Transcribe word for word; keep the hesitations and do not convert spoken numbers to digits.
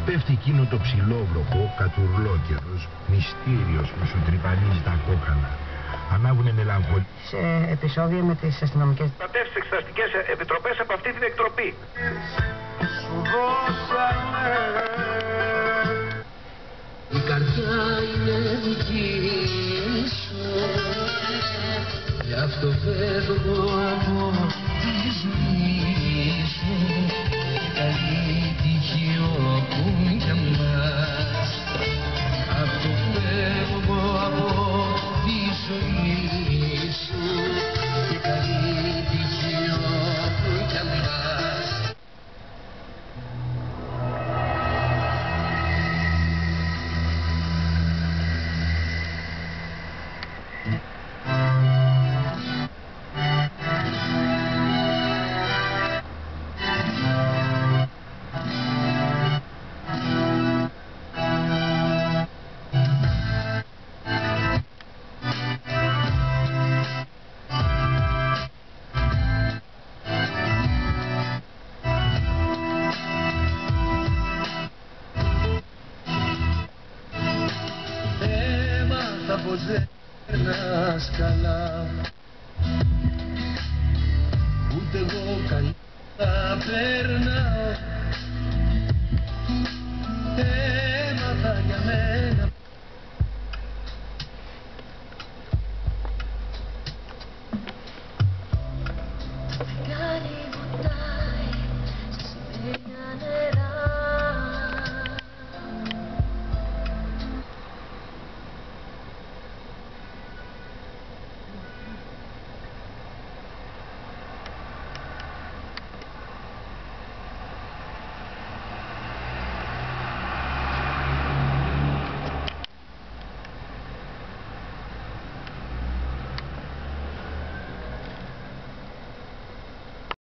πέφτει εκείνο το ψηλόβροχο, κατουρλόκερος, μυστήριος που σου τρυπανίζει τα κόκκαλα. Ανάβουνε μελαγχολία. Σε επεισόδια με τις αστυνομικές. Πατεύσεις εξεταστικές επιτροπές από αυτή την εκτροπή. Σου δώσανε. Η καρδιά είναι δική σου, γι' αυτό φεύγω από τη ζωή σου. Καλή τύχη όπου κι αν πας, αυτό φεύγω από τη ζωή σου. Καλή τύχη όπου κι αν πας. Πως δεν περνάς καλά, ούτε εγώ καλά περνάω.